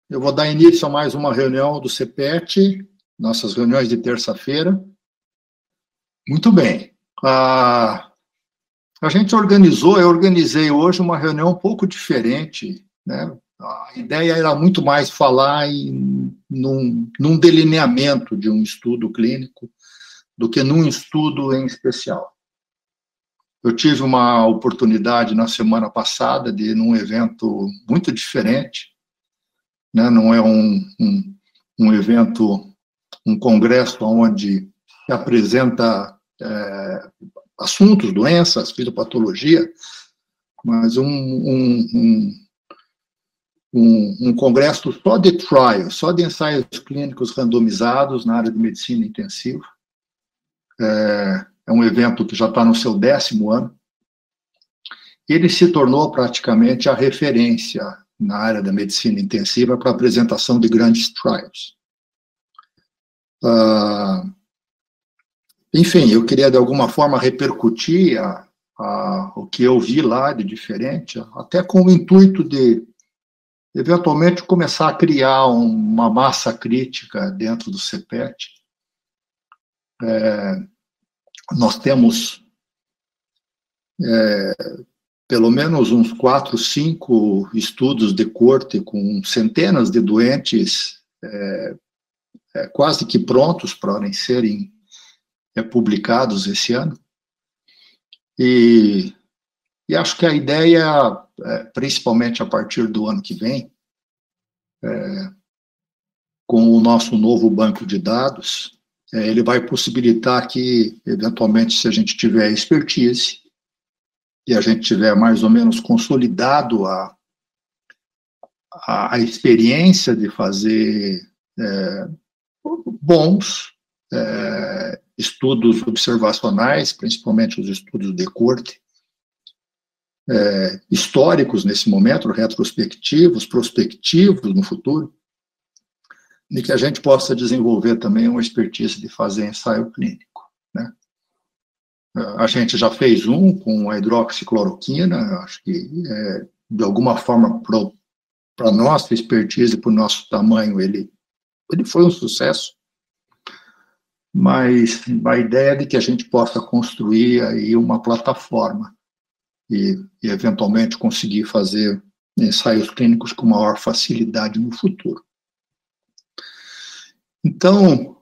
Eu vou dar início a mais uma reunião do CPET, nossas reuniões de terça-feira. Muito bem. A gente eu organizei hoje uma reunião um pouco diferente, né? A ideia era muito mais falar num delineamento de um estudo clínico do que num estudo em especial. Eu tive uma oportunidade na semana passada de ir num evento muito diferente, né? Não é um evento, um congresso onde se apresenta assuntos, doenças, fisiopatologia, mas um congresso só de trials, só de ensaios clínicos randomizados na área de medicina intensiva. É um evento que já está no seu 10º ano. Ele se tornou praticamente a referência na área da medicina intensiva para a apresentação de grandes trials. Enfim, eu queria de alguma forma repercutir o que eu vi lá de diferente, até com o intuito de, eventualmente, começar a criar uma massa crítica dentro do CPET. Nós temos pelo menos uns 4, 5 estudos de corte com centenas de doentes quase que prontos para serem publicados esse ano. E acho que a ideia, principalmente a partir do ano que vem, com o nosso novo banco de dados, ele vai possibilitar que, eventualmente, se a gente tiver expertise e a gente tiver mais ou menos consolidado a experiência de fazer bons estudos observacionais, principalmente os estudos de corte, históricos nesse momento, retrospectivos, prospectivos no futuro, e que a gente possa desenvolver também uma expertise de fazer ensaio clínico, né? A gente já fez um com a hidroxicloroquina, acho que, de alguma forma, para a nossa expertise, para o nosso tamanho, ele foi um sucesso, mas a ideia é de que a gente possa construir aí uma plataforma e eventualmente, conseguir fazer ensaios clínicos com maior facilidade no futuro. Então,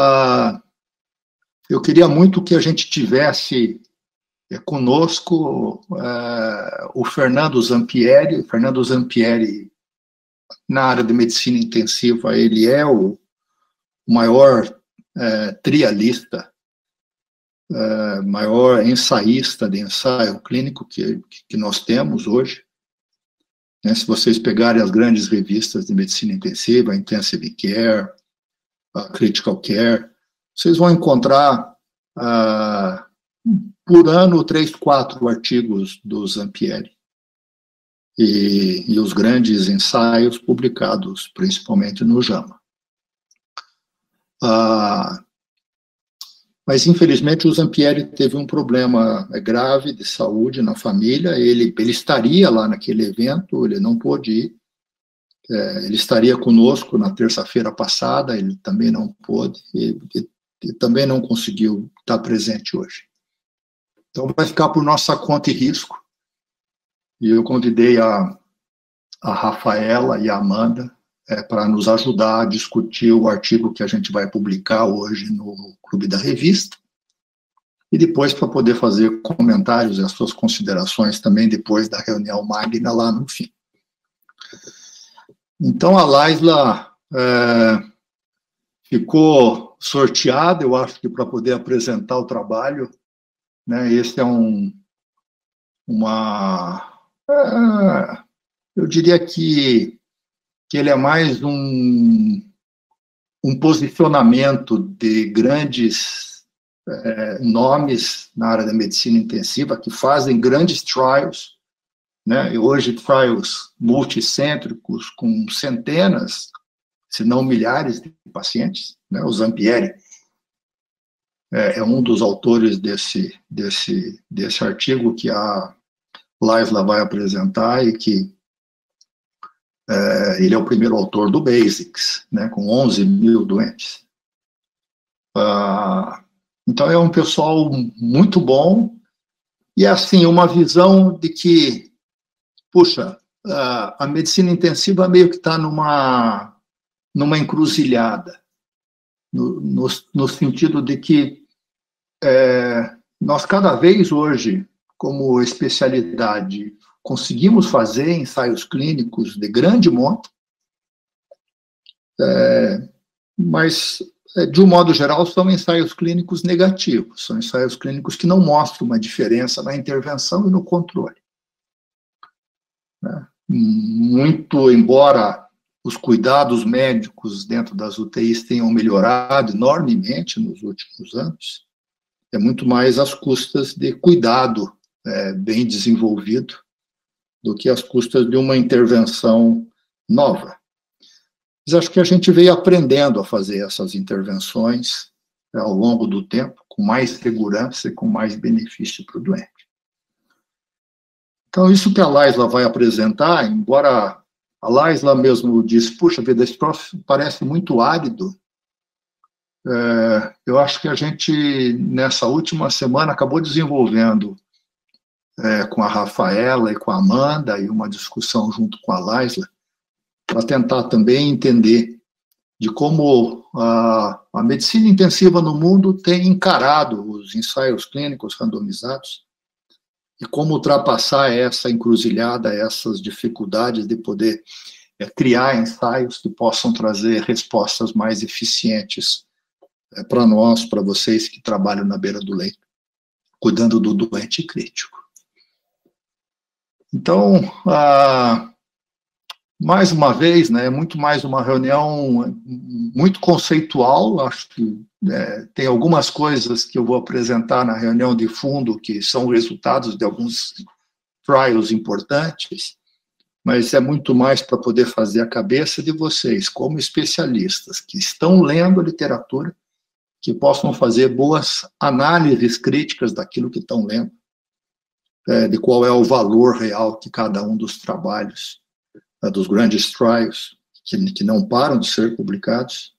eu queria muito que a gente tivesse conosco o Fernando Zampieri. O Fernando Zampieri, na área de medicina intensiva, ele é o maior trialista, maior ensaísta de ensaio clínico que nós temos hoje. Né? Se vocês pegarem as grandes revistas de medicina intensiva, a Intensive Care, a Critical Care, vocês vão encontrar, por ano, 3, 4 artigos do Zampieri. E os grandes ensaios publicados, principalmente no JAMA. Mas, infelizmente, o Zampieri teve um problema grave de saúde na família. Ele estaria lá naquele evento, ele não pôde ir. Ele estaria conosco na terça-feira passada, ele também não pôde, e também não conseguiu estar presente hoje. Então, vai ficar por nossa conta e risco. E eu convidei a Rafaela e a Amanda para nos ajudar a discutir o artigo que a gente vai publicar hoje no Clube da Revista, e depois para poder fazer comentários e as suas considerações também depois da reunião magna lá no fim. Então, a Laisla ficou sorteada, eu acho que para poder apresentar o trabalho, né? Esse é eu diria que ele é mais um posicionamento de grandes nomes na área da medicina intensiva que fazem grandes trials, né? E hoje trials multicêntricos com centenas, se não milhares de pacientes, né? O Zampieri é um dos autores desse artigo que a Laisla vai apresentar e que Ele é o primeiro autor do Basics, né, com 11 mil doentes. Então, é um pessoal muito bom, e, assim, uma visão de que, puxa, a medicina intensiva meio que está numa encruzilhada, no sentido de que nós, cada vez hoje, como especialidade, conseguimos fazer ensaios clínicos de grande monta, mas, de um modo geral, são ensaios clínicos negativos, são ensaios clínicos que não mostram uma diferença na intervenção e no controle. Muito, embora os cuidados médicos dentro das UTIs tenham melhorado enormemente nos últimos anos, é muito mais às custas de cuidado bem desenvolvido do que às custas de uma intervenção nova. Mas acho que a gente veio aprendendo a fazer essas intervenções ao longo do tempo, com mais segurança e com mais benefício para o doente. Então, isso que a Laisla vai apresentar, embora a Laisla mesmo disse, puxa vida, esse troço parece muito árido, eu acho que a gente, nessa última semana, acabou desenvolvendo com a Rafaela e com a Amanda, e uma discussão junto com a Laisla, para tentar também entender de como a medicina intensiva no mundo tem encarado os ensaios clínicos randomizados e como ultrapassar essa encruzilhada, essas dificuldades de poder criar ensaios que possam trazer respostas mais eficientes para nós, para vocês que trabalham na beira do leito, cuidando do doente crítico. Então, mais uma vez, muito mais uma reunião muito conceitual, acho que tem algumas coisas que eu vou apresentar na reunião de fundo que são resultados de alguns trials importantes, mas é muito mais para poder fazer a cabeça de vocês, como especialistas, que estão lendo a literatura, que possam fazer boas análises críticas daquilo que estão lendo, de qual é o valor real que cada um dos trabalhos, dos grandes trials, que não param de ser publicados,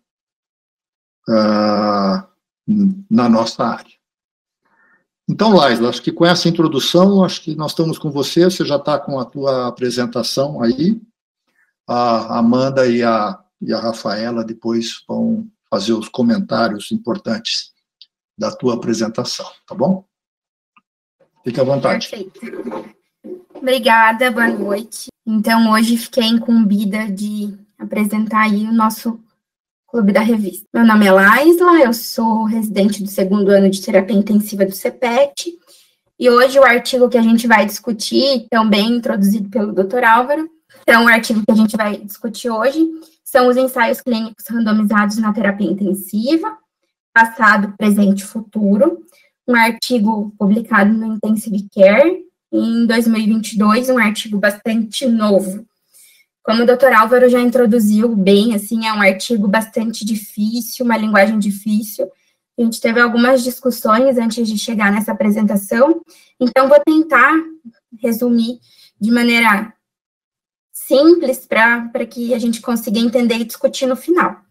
na nossa área. Então, Laisla, acho que com essa introdução, acho que nós estamos com você já está com a tua apresentação aí, a Amanda e a Rafaela depois vão fazer os comentários importantes da tua apresentação, tá bom? Fique à vontade. Perfeito. Obrigada, boa noite. Então, hoje fiquei incumbida de apresentar aí o nosso Clube da Revista. Meu nome é Laisla, eu sou residente do 2º ano de terapia intensiva do CEPET, e hoje o artigo que a gente vai discutir, também introduzido pelo Dr. Álvaro, então o artigo que a gente vai discutir hoje são os ensaios clínicos randomizados na terapia intensiva, passado, presente e futuro, um artigo publicado no Intensive Care, em 2022, um artigo bastante novo. Como o Dr. Álvaro já introduziu bem, assim, é um artigo bastante difícil, uma linguagem difícil. A gente teve algumas discussões antes de chegar nessa apresentação, então vou tentar resumir de maneira simples para que a gente consiga entender e discutir no final.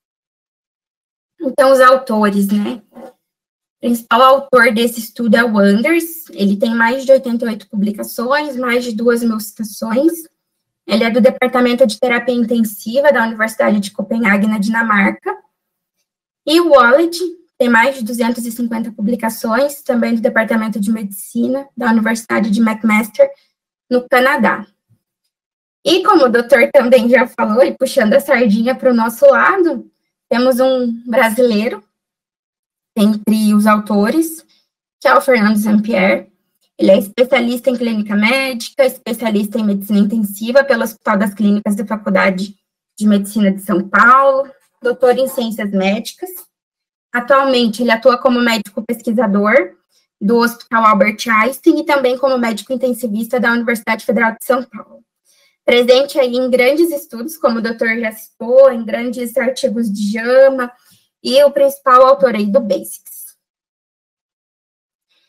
Então, os autores, O principal autor desse estudo é o Anders, ele tem mais de 88 publicações, mais de 2.000 citações, ele é do Departamento de Terapia Intensiva da Universidade de Copenhague, na Dinamarca, e o Wallet tem mais de 250 publicações, também do Departamento de Medicina da Universidade de McMaster, no Canadá. E como o doutor também já falou, e puxando a sardinha para o nosso lado, temos um brasileiro, entre os autores, que é o Fernando Zampier. Ele é especialista em clínica médica, especialista em medicina intensiva pelo Hospital das Clínicas da Faculdade de Medicina de São Paulo, doutor em ciências médicas. Atualmente, ele atua como médico pesquisador do Hospital Albert Einstein e também como médico intensivista da Universidade Federal de São Paulo. Presente aí em grandes estudos, como o doutor já citou, em grandes artigos de JAMA, e o principal autor aí do Basics.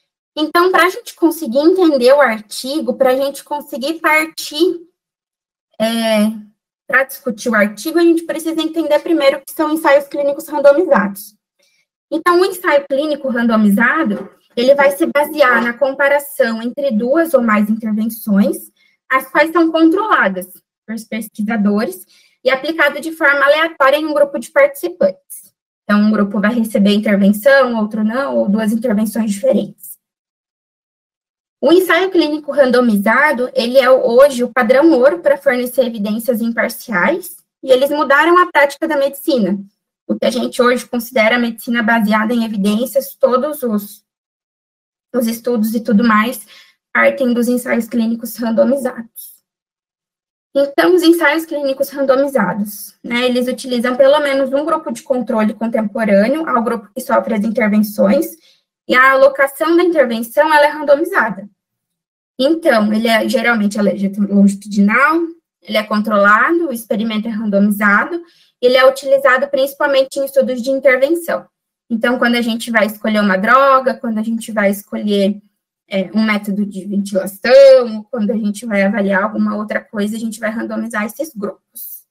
Então, para a gente conseguir entender o artigo, para a gente conseguir partir para discutir o artigo, a gente precisa entender primeiro o que são ensaios clínicos randomizados. Então, o ensaio clínico randomizado, ele vai se basear na comparação entre duas ou mais intervenções, as quais são controladas por pesquisadores e aplicado de forma aleatória em um grupo de participantes. Então, um grupo vai receber intervenção, outro não, ou duas intervenções diferentes. O ensaio clínico randomizado, ele é hoje o padrão ouro para fornecer evidências imparciais, e eles mudaram a prática da medicina. O que a gente hoje considera medicina baseada em evidências, todos os estudos e tudo mais, partem dos ensaios clínicos randomizados. Então, os ensaios clínicos randomizados, né, eles utilizam pelo menos um grupo de controle contemporâneo ao grupo que sofre as intervenções, e a alocação da intervenção, ela é randomizada. Então, geralmente é longitudinal, ele é controlado, o experimento é randomizado, ele é utilizado principalmente em estudos de intervenção. Então, quando a gente vai escolher uma droga, quando a gente vai escolher um método de ventilação, quando a gente vai avaliar alguma outra coisa, a gente vai randomizar esses grupos.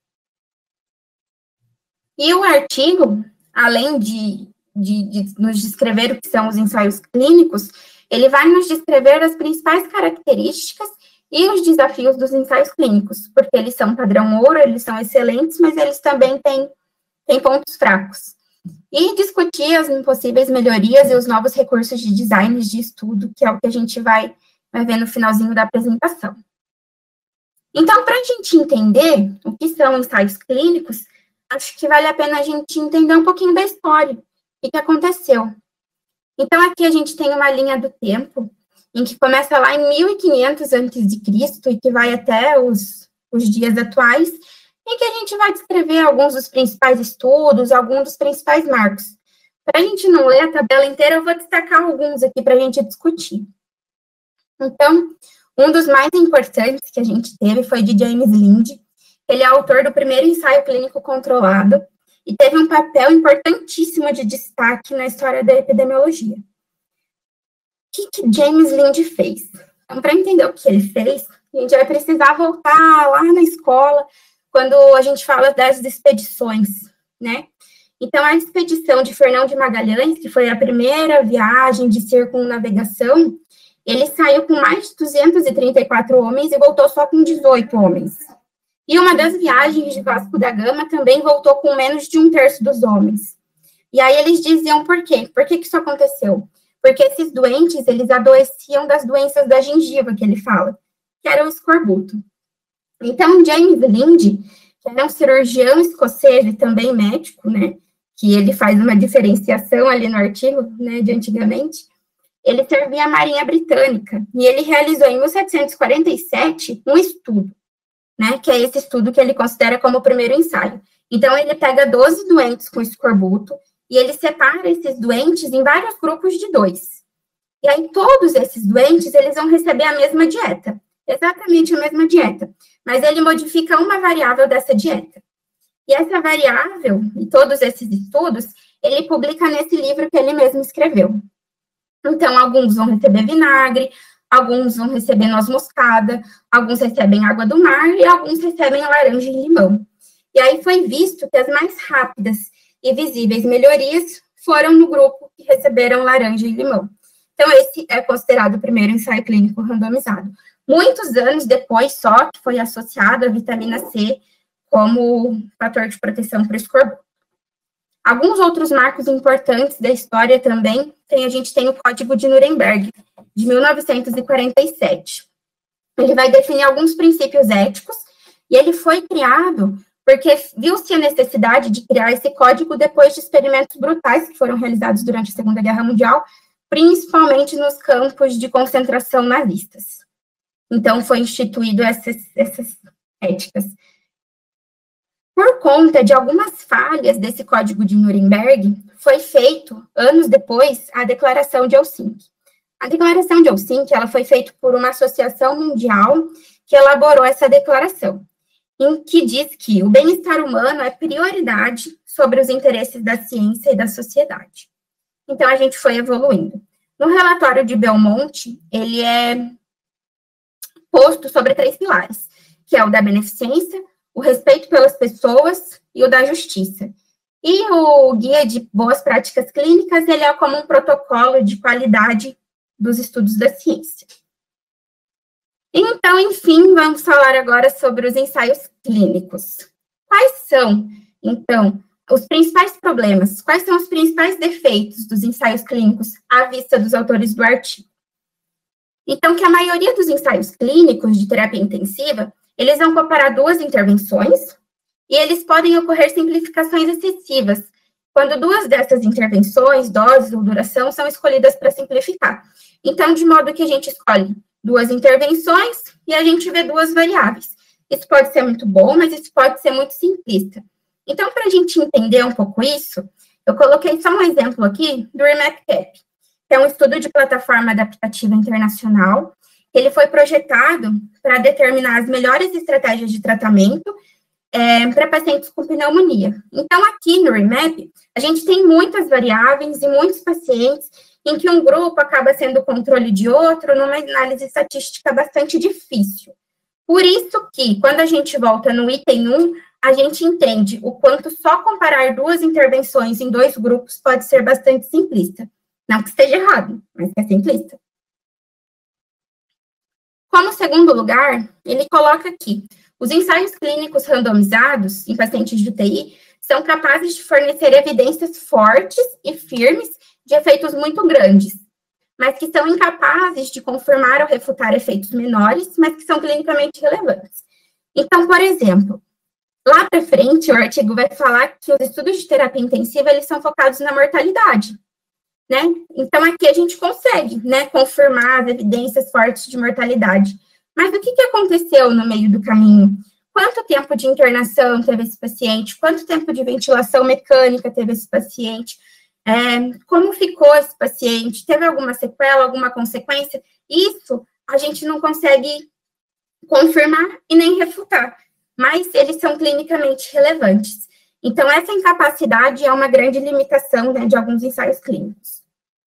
E o artigo, além de nos descrever o que são os ensaios clínicos, ele vai nos descrever as principais características e os desafios dos ensaios clínicos, porque eles são padrão ouro, eles são excelentes, mas eles também têm pontos fracos. E discutir as possíveis melhorias e os novos recursos de design de estudo, que é o que a gente vai ver no finalzinho da apresentação. Então, para a gente entender o que são ensaios clínicos, acho que vale a pena a gente entender um pouquinho da história, o que aconteceu. Então, aqui a gente tem uma linha do tempo, em que começa lá em 1500 a.C. e que vai até os dias atuais, em que a gente vai descrever alguns dos principais estudos, alguns dos principais marcos. Para a gente não ler a tabela inteira, eu vou destacar alguns aqui para a gente discutir. Então, um dos mais importantes que a gente teve foi de James Lind. Ele é autor do primeiro ensaio clínico controlado e teve um papel importantíssimo de destaque na história da epidemiologia. O que James Lind fez? Então, para entender o que ele fez, a gente vai precisar voltar lá na escola, quando a gente fala das expedições, né? Então, a expedição de Fernão de Magalhães, que foi a primeira viagem de circunnavegação, ele saiu com mais de 234 homens e voltou só com 18 homens. E uma das viagens de Vasco da Gama também voltou com menos de 1/3 dos homens. E aí eles diziam por quê? Por que isso aconteceu? Porque esses doentes, eles adoeciam das doenças da gengiva, que ele fala, que era o escorbuto. Então, James Lind, que era um cirurgião escocês e também médico, né, que ele faz uma diferenciação ali no artigo, né, de antigamente, ele servia a Marinha Britânica, e ele realizou em 1747 um estudo, né, que é esse estudo que ele considera como o primeiro ensaio. Então, ele pega 12 doentes com escorbuto, e ele separa esses doentes em vários grupos de 2. E aí, todos esses doentes, eles vão receber a mesma dieta, exatamente a mesma dieta, mas ele modifica uma variável dessa dieta. E essa variável, e todos esses estudos, ele publica nesse livro que ele mesmo escreveu. Então, alguns vão receber vinagre, alguns vão receber noz moscada, alguns recebem água do mar e alguns recebem laranja e limão. E aí foi visto que as mais rápidas e visíveis melhorias foram no grupo que receberam laranja e limão. Então, esse é considerado o primeiro ensaio clínico randomizado. Muitos anos depois, só que foi associado a vitamina C como fator de proteção para o escorbuto. Alguns outros marcos importantes da história também, a gente tem o Código de Nuremberg, de 1947. Ele vai definir alguns princípios éticos, e ele foi criado porque viu-se a necessidade de criar esse código depois de experimentos brutais que foram realizados durante a Segunda Guerra Mundial, principalmente nos campos de concentração nazistas. Então, foi instituído essas éticas. Por conta de algumas falhas desse Código de Nuremberg, foi feito, anos depois, a Declaração de Helsinki. A Declaração de Helsinki, ela foi feita por uma associação mundial que elaborou essa declaração, em que diz que o bem-estar humano é prioridade sobre os interesses da ciência e da sociedade. Então, a gente foi evoluindo. No relatório de Belmonte, ele é posto sobre 3 pilares, que é o da beneficência, o respeito pelas pessoas e o da justiça. E o guia de boas práticas clínicas, ele é como um protocolo de qualidade dos estudos da ciência. Então, enfim, vamos falar agora sobre os ensaios clínicos. Quais são, então, os principais problemas? Quais são os principais defeitos dos ensaios clínicos à vista dos autores do artigo? Então, que a maioria dos ensaios clínicos de terapia intensiva, eles vão comparar duas intervenções e eles podem ocorrer simplificações excessivas, quando duas dessas intervenções, doses ou duração, são escolhidas para simplificar. Então, de modo que a gente escolhe duas intervenções e a gente vê duas variáveis. Isso pode ser muito bom, mas isso pode ser muito simplista. Então, para a gente entender um pouco isso, eu coloquei só um exemplo aqui do REMAP-CAP, que é um estudo de plataforma adaptativa internacional. Ele foi projetado para determinar as melhores estratégias de tratamento para pacientes com pneumonia. Então, aqui no REMAP, a gente tem muitas variáveis e muitos pacientes em que um grupo acaba sendo o controle de outro, numa análise estatística bastante difícil. Por isso que, quando a gente volta no item 1, a gente entende o quanto só comparar duas intervenções em dois grupos pode ser bastante simplista. Não que esteja errado, mas que é simplista. Como segundo lugar, ele coloca aqui, os ensaios clínicos randomizados em pacientes de UTI são capazes de fornecer evidências fortes e firmes de efeitos muito grandes, mas que são incapazes de confirmar ou refutar efeitos menores, mas que são clinicamente relevantes. Então, por exemplo, lá para frente, o artigo vai falar que os estudos de terapia intensiva, eles são focados na mortalidade, né? Então, aqui a gente consegue, né, confirmar as evidências fortes de mortalidade. Mas o que aconteceu no meio do caminho? Quanto tempo de internação teve esse paciente? Quanto tempo de ventilação mecânica teve esse paciente? Como ficou esse paciente? Teve alguma sequela, alguma consequência? Isso a gente não consegue confirmar e nem refutar, mas eles são clinicamente relevantes. Então, essa incapacidade é uma grande limitação, né, de alguns ensaios clínicos.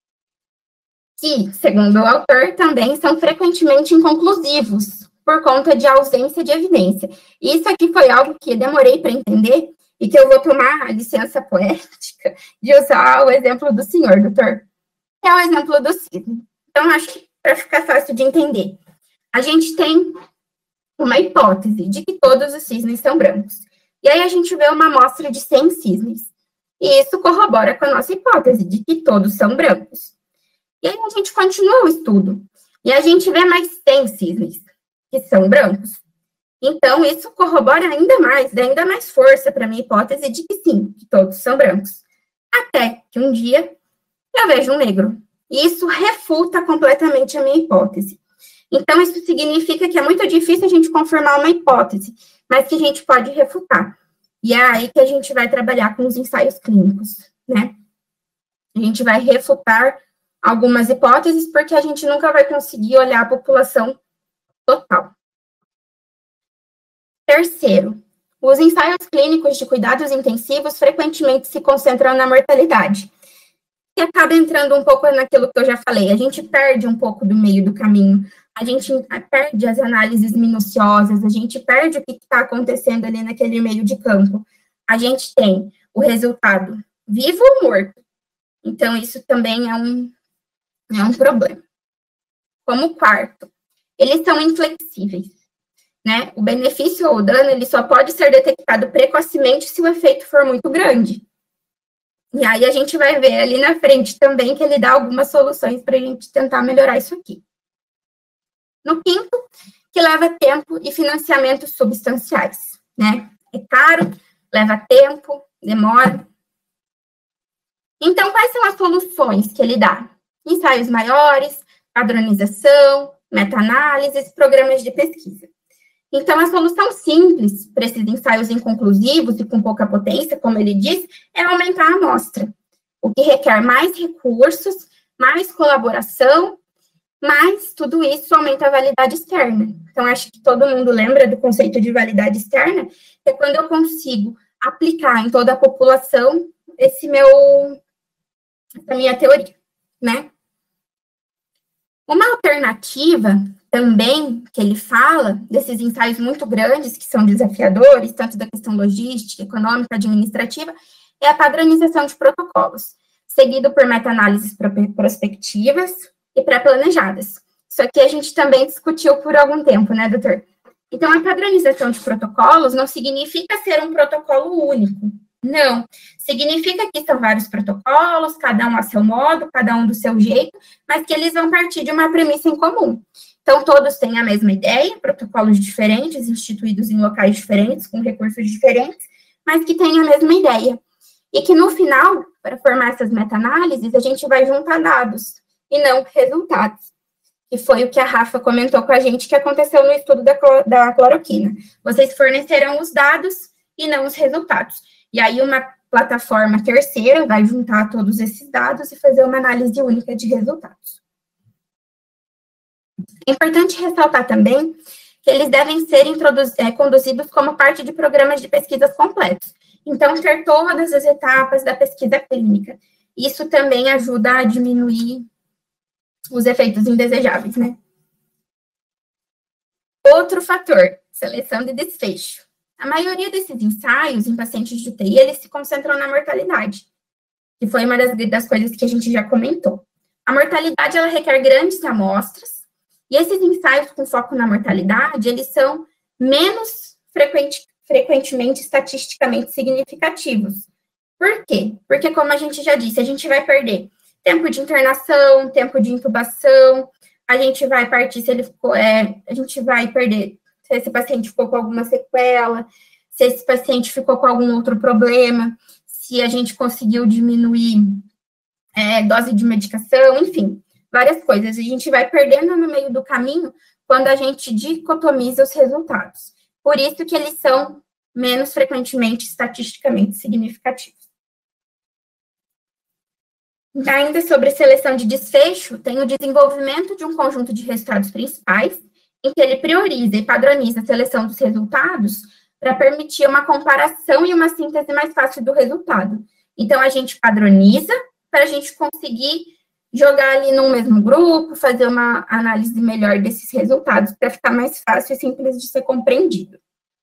Que, segundo o autor, também são frequentemente inconclusivos, por conta de ausência de evidência. Isso aqui foi algo que eu demorei para entender, e que eu vou tomar a licença poética de usar o exemplo do senhor, doutor, que é o exemplo do cisne. Então, acho que para ficar fácil de entender, a gente tem uma hipótese de que todos os cisnes são brancos. E aí a gente vê uma amostra de 100 cisnes. E isso corrobora com a nossa hipótese de que todos são brancos. E aí a gente continua o estudo. E a gente vê mais 100 cisnes que são brancos. Então, isso corrobora ainda mais, dá ainda mais força para a minha hipótese de que sim, que todos são brancos. Até que um dia eu vejo um negro. E isso refuta completamente a minha hipótese. Então, isso significa que é muito difícil a gente confirmar uma hipótese, mas que a gente pode refutar. E é aí que a gente vai trabalhar com os ensaios clínicos, né? A gente vai refutar algumas hipóteses, porque a gente nunca vai conseguir olhar a população total. Terceiro, os ensaios clínicos de cuidados intensivos frequentemente se concentram na mortalidade. E acaba entrando um pouco naquilo que eu já falei, a gente perde um pouco do meio do caminho, a gente perde as análises minuciosas, a gente perde o que está acontecendo ali naquele meio de campo. A gente tem o resultado vivo ou morto. Então, isso também é um problema. Como quarto, eles são inflexíveis, né? O benefício ou o dano, ele só pode ser detectado precocemente se o efeito for muito grande. E aí a gente vai ver ali na frente também que ele dá algumas soluções para a gente tentar melhorar isso aqui. No quinto, que leva tempo e financiamento substanciais, né? É caro, leva tempo, demora. Então, quais são as soluções que ele dá? Ensaios maiores, padronização, meta-análises, programas de pesquisa. Então, a solução simples para esses ensaios inconclusivos e com pouca potência, como ele diz, é aumentar a amostra, o que requer mais recursos, mais colaboração, mas tudo isso aumenta a validade externa. Então, acho que todo mundo lembra do conceito de validade externa, que é quando eu consigo aplicar em toda a população essa minha teoria, né? Uma alternativa também que ele fala, desses ensaios muito grandes, que são desafiadores, tanto da questão logística, econômica, administrativa, é a padronização de protocolos, seguido por meta-análises prospectivas e pré-planejadas. Isso aqui a gente também discutiu por algum tempo, né, doutor? Então, a padronização de protocolos não significa ser um protocolo único. Não. Significa que são vários protocolos, cada um a seu modo, cada um do seu jeito, mas que eles vão partir de uma premissa em comum. Então, todos têm a mesma ideia, protocolos diferentes, instituídos em locais diferentes, com recursos diferentes, mas que têm a mesma ideia. E que, no final, para formar essas meta-análises, a gente vai juntar dados e não resultados. Que foi o que a Rafa comentou com a gente que aconteceu no estudo da cloroquina. Vocês fornecerão os dados e não os resultados. E aí uma plataforma terceira vai juntar todos esses dados e fazer uma análise única de resultados. É importante ressaltar também que eles devem ser conduzidos como parte de programas de pesquisas completos. Então, ter todas as etapas da pesquisa clínica. Isso também ajuda a diminuir os efeitos indesejáveis, né? Outro fator, seleção de desfecho. A maioria desses ensaios em pacientes de UTI, eles se concentram na mortalidade, que foi uma das coisas que a gente já comentou. A mortalidade, ela requer grandes amostras, e esses ensaios com foco na mortalidade, eles são menos frequentemente estatisticamente significativos. Por quê? Porque, como a gente já disse, a gente vai perder tempo de internação, tempo de intubação, a gente vai partir se ele ficou, a gente vai perder se esse paciente ficou com alguma sequela, se esse paciente ficou com algum outro problema, se a gente conseguiu diminuir dose de medicação, enfim, várias coisas. A gente vai perdendo no meio do caminho quando a gente dicotomiza os resultados. Por isso que eles são menos frequentemente estatisticamente significativos. Ainda sobre seleção de desfecho, tem o desenvolvimento de um conjunto de resultados principais, em que ele prioriza e padroniza a seleção dos resultados para permitir uma comparação e uma síntese mais fácil do resultado. Então, a gente padroniza para a gente conseguir jogar ali no mesmo grupo, fazer uma análise melhor desses resultados, para ficar mais fácil e simples de ser compreendido.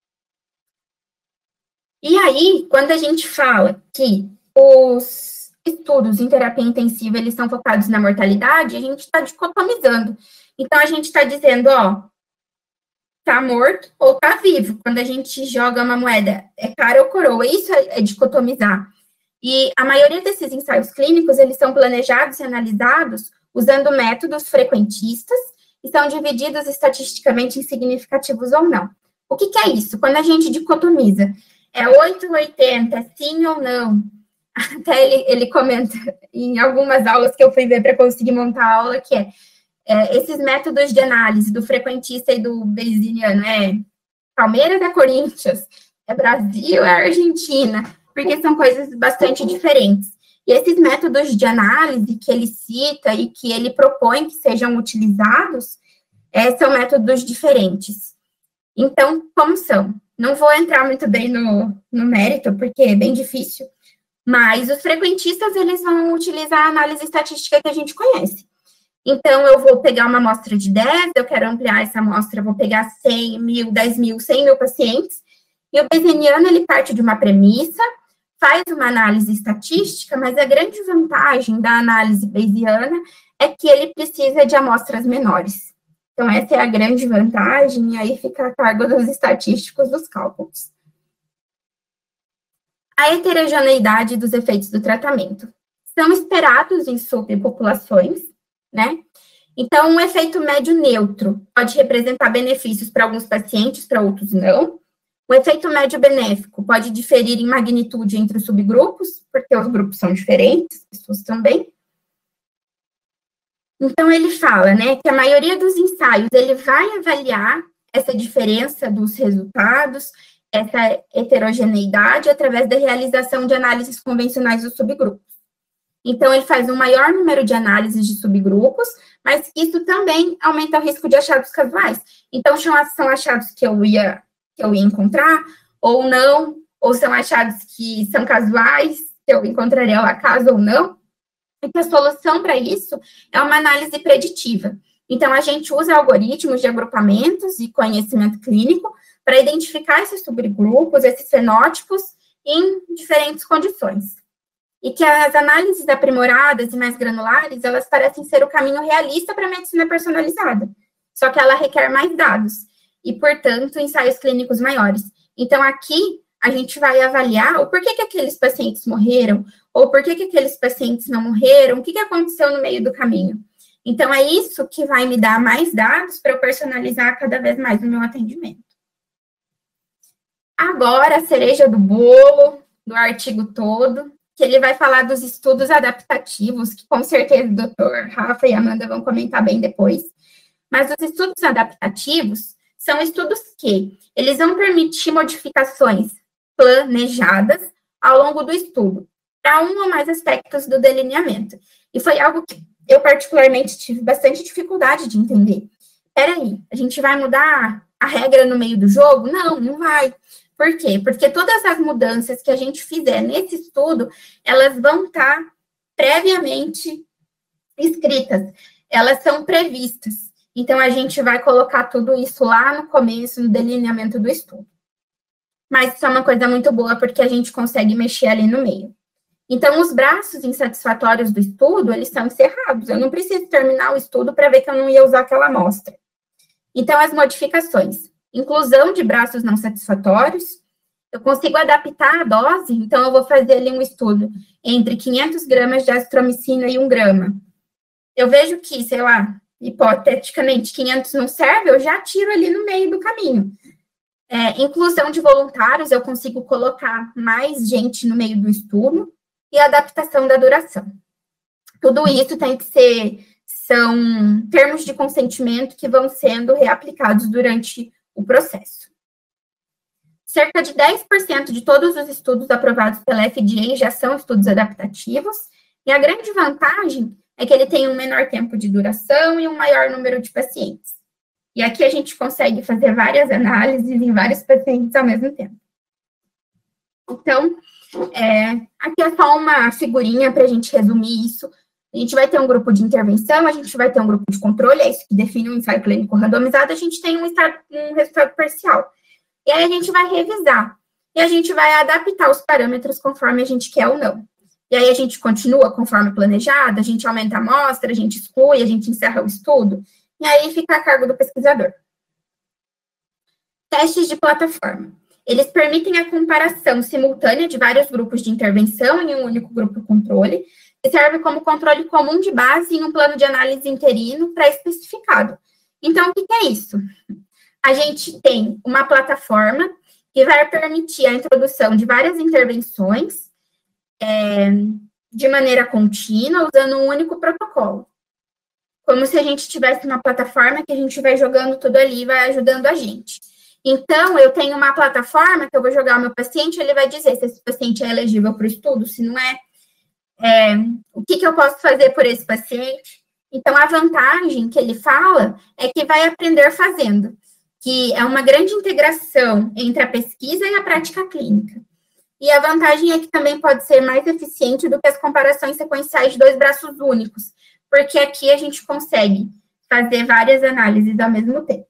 E aí, quando a gente fala que os estudos em terapia intensiva, eles são focados na mortalidade, a gente está dicotomizando. Então, a gente está dizendo, ó, tá morto ou tá vivo. Quando a gente joga uma moeda, é cara ou coroa. Isso é dicotomizar. E a maioria desses ensaios clínicos, eles são planejados e analisados usando métodos frequentistas e são divididos estatisticamente em significativos ou não. O que é isso? Quando a gente dicotomiza, é 8 ou 80, é sim ou não. Até ele comenta em algumas aulas que eu fui ver para conseguir montar a aula, que esses métodos de análise do frequentista e do bayesiano Palmeiras é Corinthians, é Brasil, é Argentina, porque são coisas bastante diferentes. E esses métodos de análise que ele cita e que ele propõe que sejam utilizados, são métodos diferentes. Então, como são? Não vou entrar muito bem no mérito, porque é bem difícil, mas os frequentistas, eles vão utilizar a análise estatística que a gente conhece. Então, eu vou pegar uma amostra de 10, eu quero ampliar essa amostra, vou pegar 100 mil, 10 mil, 100 mil pacientes, e o bayesiano, ele parte de uma premissa, faz uma análise estatística, mas a grande vantagem da análise bayesiana é que ele precisa de amostras menores. Então, essa é a grande vantagem, e aí fica a cargo dos estatísticos dos cálculos. A heterogeneidade dos efeitos do tratamento. São esperados em subpopulações, né? Então, um efeito médio neutro pode representar benefícios para alguns pacientes, para outros não. O efeito médio benéfico pode diferir em magnitude entre os subgrupos, porque os grupos são diferentes, as pessoas também. Então, ele fala, né, que a maioria dos ensaios, ele vai avaliar essa diferença dos resultados, essa heterogeneidade, através da realização de análises convencionais dos subgrupos. Então, ele faz um maior número de análises de subgrupos, mas isso também aumenta o risco de achados casuais. Então, são achados que eu ia encontrar, ou não, ou são achados que são casuais, que eu encontraria ao acaso ou não. é que a solução para isso é uma análise preditiva. Então, a gente usa algoritmos de agrupamentos e conhecimento clínico para identificar esses subgrupos, esses fenótipos, em diferentes condições. E que as análises aprimoradas e mais granulares, elas parecem ser o caminho realista para a medicina personalizada, só que ela requer mais dados e, portanto, ensaios clínicos maiores. Então, aqui, a gente vai avaliar o porquê que aqueles pacientes morreram, ou por que aqueles pacientes não morreram, o que aconteceu no meio do caminho. Então, é isso que vai me dar mais dados para eu personalizar cada vez mais o meu atendimento. Agora, a cereja do bolo, do artigo todo, que ele vai falar dos estudos adaptativos, que com certeza o doutor Rafa e Amanda vão comentar bem depois. Mas os estudos adaptativos são estudos que eles vão permitir modificações planejadas ao longo do estudo, para um ou mais aspectos do delineamento. E foi algo que eu, particularmente, tive bastante dificuldade de entender. Peraí, a gente vai mudar a regra no meio do jogo? Não, não vai. Por quê? Porque todas as mudanças que a gente fizer nesse estudo, elas vão estar previamente escritas, elas são previstas. Então, a gente vai colocar tudo isso lá no começo, no delineamento do estudo. Mas isso é uma coisa muito boa, porque a gente consegue mexer ali no meio. Então, os braços insatisfatórios do estudo, eles são encerrados. Eu não preciso terminar o estudo para ver que eu não ia usar aquela amostra. Então, as modificações. Inclusão de braços não satisfatórios. Eu consigo adaptar a dose, então eu vou fazer ali um estudo entre 500 gramas de azitromicina e 1 grama. Eu vejo que, sei lá, hipoteticamente, 500 não serve, eu já tiro ali no meio do caminho. Inclusão de voluntários, eu consigo colocar mais gente no meio do estudo, e adaptação da duração. Tudo isso tem que são termos de consentimento que vão sendo reaplicados durante o processo. Cerca de 10% de todos os estudos aprovados pela FDA já são estudos adaptativos, e a grande vantagem é que ele tem um menor tempo de duração e um maior número de pacientes. E aqui a gente consegue fazer várias análises em vários pacientes ao mesmo tempo. Então, aqui é só uma figurinha para a gente resumir isso. A gente vai ter um grupo de intervenção, a gente vai ter um grupo de controle, é isso que define um ensaio clínico randomizado, a gente tem um resultado parcial. E aí a gente vai revisar, e a gente vai adaptar os parâmetros conforme a gente quer ou não. E aí a gente continua conforme planejado, a gente aumenta a amostra, a gente exclui, a gente encerra o estudo, e aí fica a cargo do pesquisador. Testes de plataforma. Eles permitem a comparação simultânea de vários grupos de intervenção em um único grupo controle, que serve como controle comum de base em um plano de análise interino pré-especificado. Então, o que é isso? A gente tem uma plataforma que vai permitir a introdução de várias intervenções de maneira contínua, usando um único protocolo. Como se a gente tivesse uma plataforma que a gente vai jogando tudo ali e vai ajudando a gente. Então, eu tenho uma plataforma que eu vou jogar o meu paciente, ele vai dizer se esse paciente é elegível para o estudo, se não é, o que eu posso fazer por esse paciente. Então, a vantagem que ele fala é que vai aprender fazendo, que é uma grande integração entre a pesquisa e a prática clínica. E a vantagem é que também pode ser mais eficiente do que as comparações sequenciais de 2 braços únicos, porque aqui a gente consegue fazer várias análises ao mesmo tempo.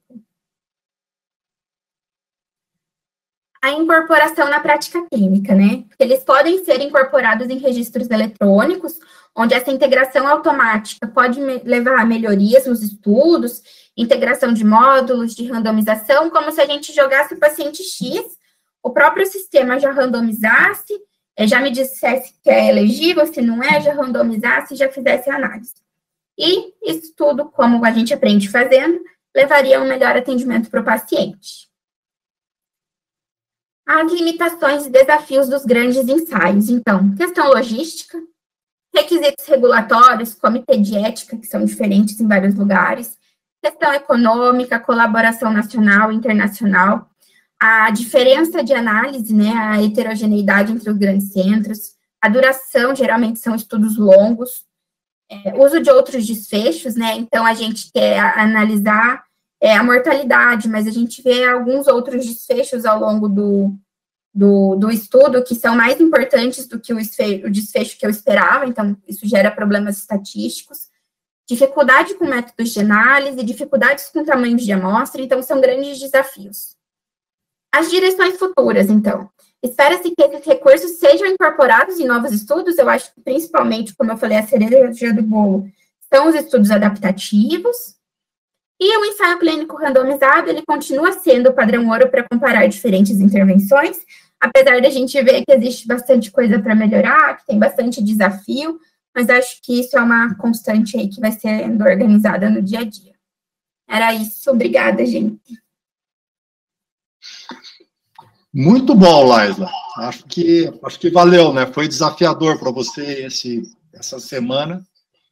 A incorporação na prática clínica, né? Eles podem ser incorporados em registros eletrônicos, onde essa integração automática pode levar a melhorias nos estudos, integração de módulos, de randomização, como se a gente jogasse o paciente X, o próprio sistema já randomizasse, já me dissesse que é elegível, se não é, já randomizasse e já fizesse a análise. E isso tudo, como a gente aprende fazendo, levaria a um melhor atendimento para o paciente. As limitações e desafios dos grandes ensaios. Então, questão logística, requisitos regulatórios, comitê de ética, que são diferentes em vários lugares, questão econômica, colaboração nacional e internacional, a diferença de análise, né, a heterogeneidade entre os grandes centros, a duração, geralmente são estudos longos, uso de outros desfechos, né, então a gente quer analisar a mortalidade, mas a gente vê alguns outros desfechos ao longo do estudo que são mais importantes do que o desfecho que eu esperava, então isso gera problemas estatísticos, dificuldade com métodos de análise, dificuldades com tamanhos de amostra, então são grandes desafios. As direções futuras, então. Espera-se que esses recursos sejam incorporados em novos estudos, eu acho que principalmente, como eu falei, a cereja do bolo são os estudos adaptativos, e o ensaio clínico randomizado, ele continua sendo o padrão ouro para comparar diferentes intervenções, apesar da gente ver que existe bastante coisa para melhorar, que tem bastante desafio, mas acho que isso é uma constante aí que vai sendo organizada no dia a dia. Era isso, obrigada, gente. Muito bom, Laisla. Acho que valeu, né? Foi desafiador para você essa semana.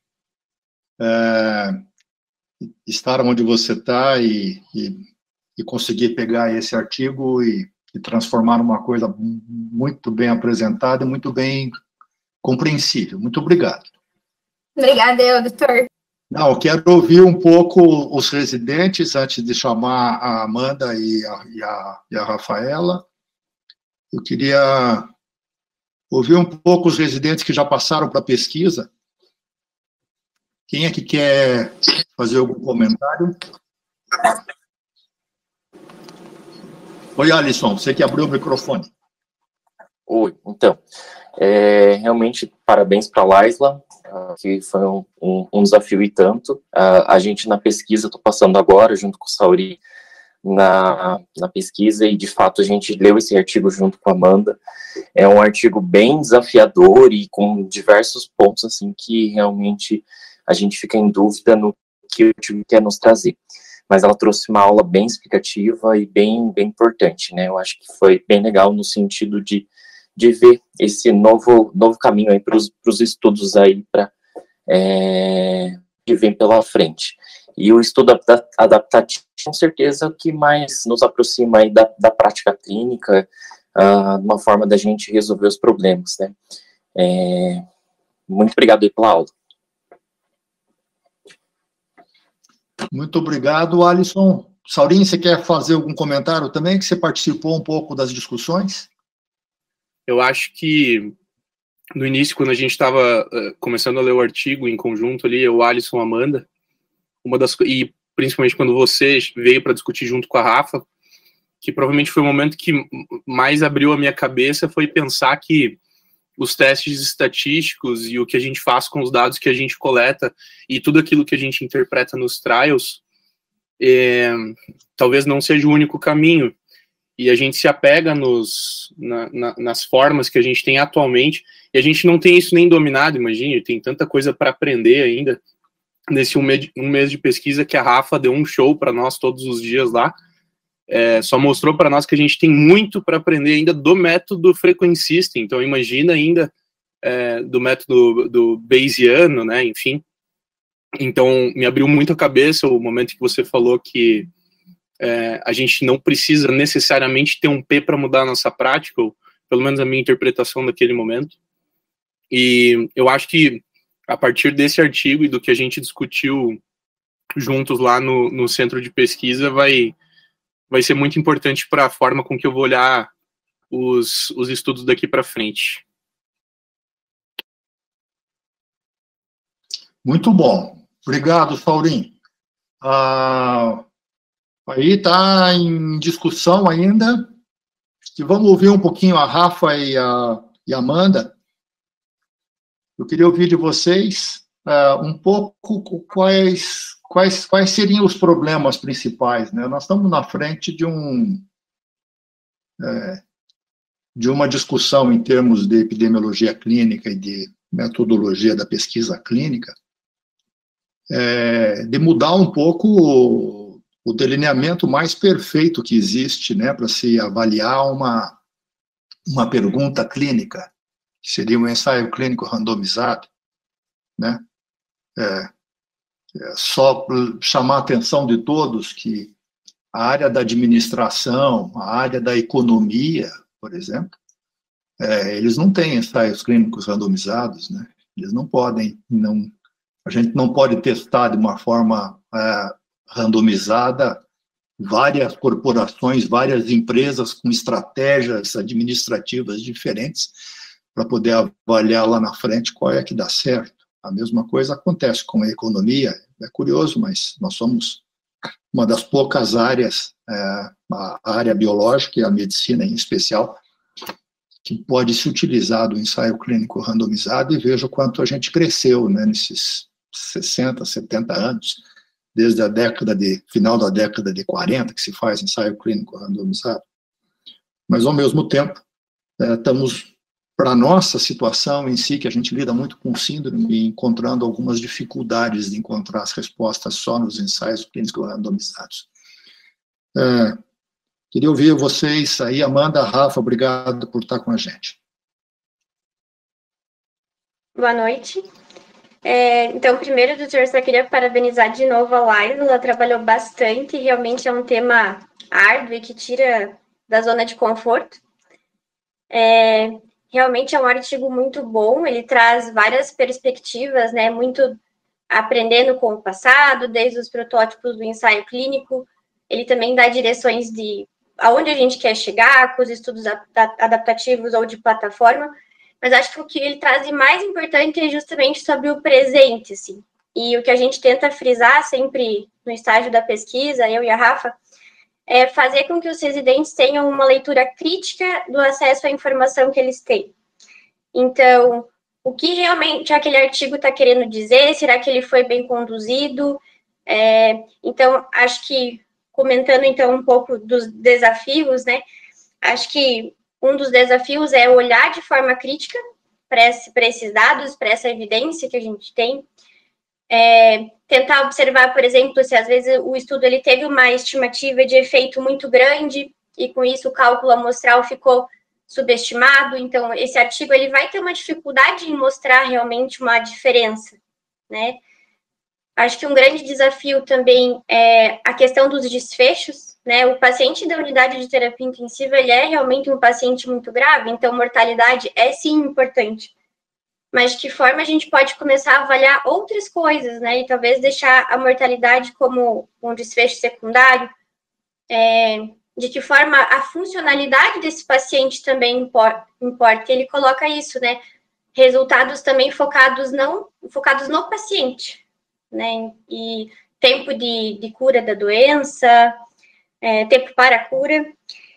Estar onde você está e conseguir pegar esse artigo e transformar numa coisa muito bem apresentada e muito bem compreensível. Muito obrigado. Obrigada, doutor. Não, eu quero ouvir um pouco os residentes, antes de chamar a Amanda e a Rafaela. Eu queria ouvir um pouco os residentes que já passaram para a pesquisa. Quem é que quer fazer algum comentário? Oi, Alisson, você que abriu o microfone. Oi, então, realmente, parabéns para a Laisla, que foi um desafio e tanto. A gente, na pesquisa, estou passando agora, junto com o Sauri, na pesquisa, e, de fato, a gente leu esse artigo junto com a Amanda. É um artigo bem desafiador e com diversos pontos, assim, que realmente a gente fica em dúvida no que o artigo quer nos trazer. Mas ela trouxe uma aula bem explicativa e bem importante, né? Eu acho que foi bem legal no sentido de ver esse novo caminho aí para os estudos aí que vem pela frente. E o estudo adaptativo, com certeza, é o que mais nos aproxima aí da prática clínica, de uma forma da gente resolver os problemas, né? Muito obrigado aí pela aula. Muito obrigado, Alisson. Saurinho, você quer fazer algum comentário também, que você participou um pouco das discussões? Eu acho que no início, quando a gente estava começando a ler o artigo em conjunto ali, o Alisson, a Amanda, e principalmente quando você veio para discutir junto com a Rafa, que provavelmente foi o momento que mais abriu a minha cabeça, foi pensar que os testes estatísticos e o que a gente faz com os dados que a gente coleta e tudo aquilo que a gente interpreta nos trials, talvez não seja o único caminho. E a gente se apega nas formas que a gente tem atualmente, e a gente não tem isso nem dominado, imagine, tem tanta coisa para aprender ainda. Nesse um mês de pesquisa que a Rafa deu um show para nós todos os dias lá, só mostrou para nós que a gente tem muito para aprender ainda do método frequencista. Então imagina ainda do método do Bayesiano, né, enfim. Então me abriu muito a cabeça o momento que você falou que a gente não precisa necessariamente ter um P para mudar a nossa prática, ou pelo menos a minha interpretação daquele momento. E eu acho que a partir desse artigo e do que a gente discutiu juntos lá no centro de pesquisa, vai ser muito importante para a forma com que eu vou olhar os estudos daqui para frente. Muito bom. Obrigado, Saurinho. Aí está em discussão ainda. E vamos ouvir um pouquinho a Rafa e a Amanda. Eu queria ouvir de vocês um pouco quais seriam os problemas principais, né? Nós estamos na frente de uma discussão em termos de epidemiologia clínica e de metodologia da pesquisa clínica, de mudar um pouco o delineamento mais perfeito que existe, né, para se avaliar uma pergunta clínica, que seria um ensaio clínico randomizado, né? Só chamar a atenção de todos que a área da administração, a área da economia, por exemplo, eles não têm ensaios clínicos randomizados, né? Eles não podem, a gente não pode testar de uma forma randomizada várias corporações, várias empresas com estratégias administrativas diferentes para poder avaliar lá na frente qual é que dá certo. A mesma coisa acontece com a economia. É curioso, mas nós somos uma das poucas áreas, a área biológica e a medicina em especial, que pode se utilizar do ensaio clínico randomizado, e veja o quanto a gente cresceu, né, nesses 60, 70 anos, desde a final da década de 40, que se faz ensaio clínico randomizado. Mas, ao mesmo tempo, estamos, para a nossa situação em si, que a gente lida muito com síndrome, encontrando algumas dificuldades de encontrar as respostas só nos ensaios clínicos randomizados. Queria ouvir vocês aí, Amanda, Rafa, obrigado por estar com a gente. Boa noite. Então, primeiro, doutor, só queria parabenizar de novo a Laila, ela trabalhou bastante, realmente é um tema árduo e que tira da zona de conforto. Realmente é um artigo muito bom, ele traz várias perspectivas, né, muito aprendendo com o passado, desde os protótipos do ensaio clínico, ele também dá direções de aonde a gente quer chegar, com os estudos adaptativos ou de plataforma, mas acho que o que ele traz de mais importante é justamente sobre o presente, assim, e o que a gente tenta frisar sempre no estágio da pesquisa, eu e a Rafa, é fazer com que os residentes tenham uma leitura crítica do acesso à informação que eles têm. Então, o que realmente aquele artigo está querendo dizer? Será que ele foi bem conduzido? Então, acho que, comentando então um pouco dos desafios, né? Acho que um dos desafios é olhar de forma crítica para esses dados, para essa evidência que a gente tem, tentar observar, por exemplo, se às vezes o estudo ele teve uma estimativa de efeito muito grande e com isso o cálculo amostral ficou subestimado, então esse artigo ele vai ter uma dificuldade em mostrar realmente uma diferença, né? Acho que um grande desafio também é a questão dos desfechos, né? O paciente da unidade de terapia intensiva, ele é realmente um paciente muito grave, então mortalidade é sim importante. Mas de que forma a gente pode começar a avaliar outras coisas, né? E talvez deixar a mortalidade como um desfecho secundário. De que forma a funcionalidade desse paciente também importa. Ele coloca isso, né? Resultados também focados no paciente, né? E tempo de cura da doença, tempo para a cura.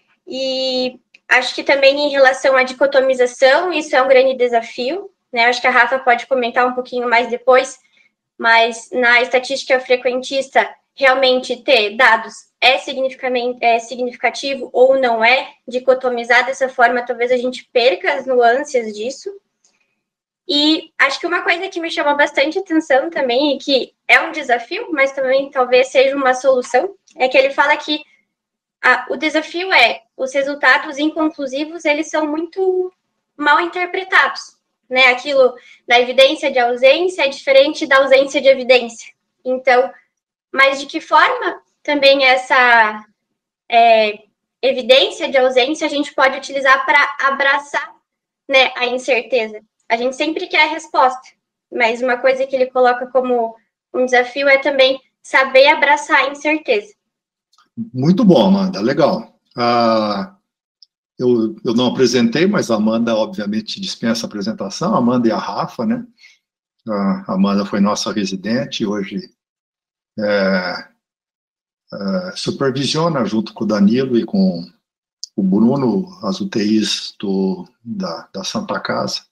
E acho que também em relação à dicotomização, isso é um grande desafio, né? Acho que a Rafa pode comentar um pouquinho mais depois, mas na estatística frequentista, realmente ter dados é significativo ou não é, dicotomizar dessa forma, talvez a gente perca as nuances disso. E acho que uma coisa que me chamou bastante atenção também, e que é um desafio, mas também talvez seja uma solução, é que ele fala que o desafio é os resultados inconclusivos, eles são muito mal interpretados, né? Aquilo da evidência de ausência é diferente da ausência de evidência. Então, mas de que forma também essa evidência de ausência a gente pode utilizar para abraçar, né, a incerteza? A gente sempre quer a resposta, mas uma coisa que ele coloca como um desafio é também saber abraçar a incerteza. Muito bom, Amanda, legal. Eu não apresentei, mas a Amanda, obviamente, dispensa a apresentação, a Amanda e a Rafa, né? A Amanda foi nossa residente, hoje supervisiona, junto com o Danilo e com o Bruno, as UTIs da Santa Casa.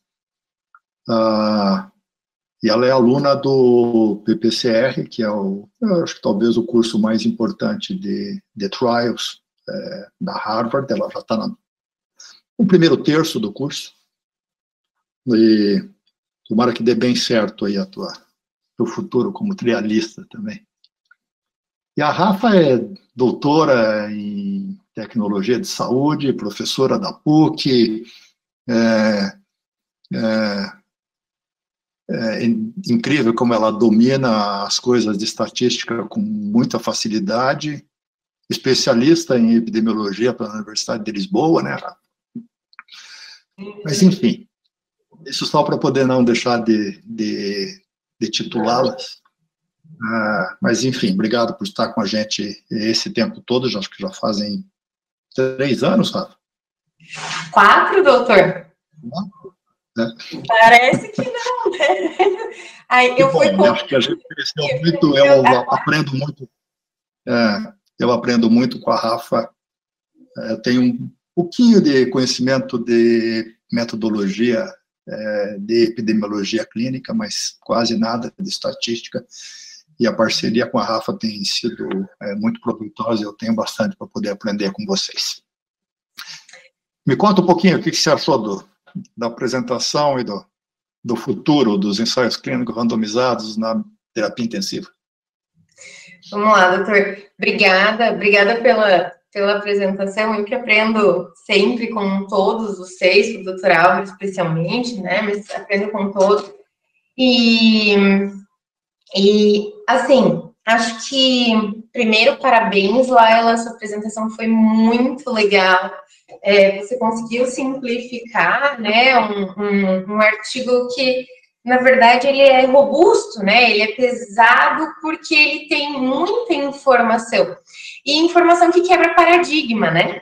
E ela é aluna do PPCR, que é eu acho que talvez o curso mais importante de trials da Harvard. Ela já está no primeiro terço do curso. E tomara que dê bem certo aí teu futuro como trialista também. E a Rafa é doutora em tecnologia de saúde, professora da PUC, É incrível como ela domina as coisas de estatística com muita facilidade, especialista em epidemiologia pela Universidade de Lisboa, né? Mas, enfim, isso só para poder não deixar de titulá-las. Mas, enfim, obrigado por estar com a gente esse tempo todo, acho que já fazem 3 anos, Rafa? 4, doutor? Né? Parece que não, né? Aí, eu fui acho que a gente cresceu muito, eu aprendo muito com a Rafa. Eu tenho um pouquinho de conhecimento de metodologia, de epidemiologia clínica, mas quase nada de estatística, e a parceria com a Rafa tem sido muito proveitosa, eu tenho bastante para poder aprender com vocês. Me conta um pouquinho o que você achou da apresentação e do futuro dos ensaios clínicos randomizados na terapia intensiva. Vamos lá, doutor. Obrigada pela apresentação. Eu que aprendo sempre com todos vocês, com o doutor Álvaro especialmente, né? Mas aprendo com todos. E assim, acho que, primeiro, parabéns, Laila, sua apresentação foi muito legal. Você conseguiu simplificar, né, um artigo que, na verdade, ele é robusto, né, ele é pesado porque ele tem muita informação, e informação que quebra paradigma, né,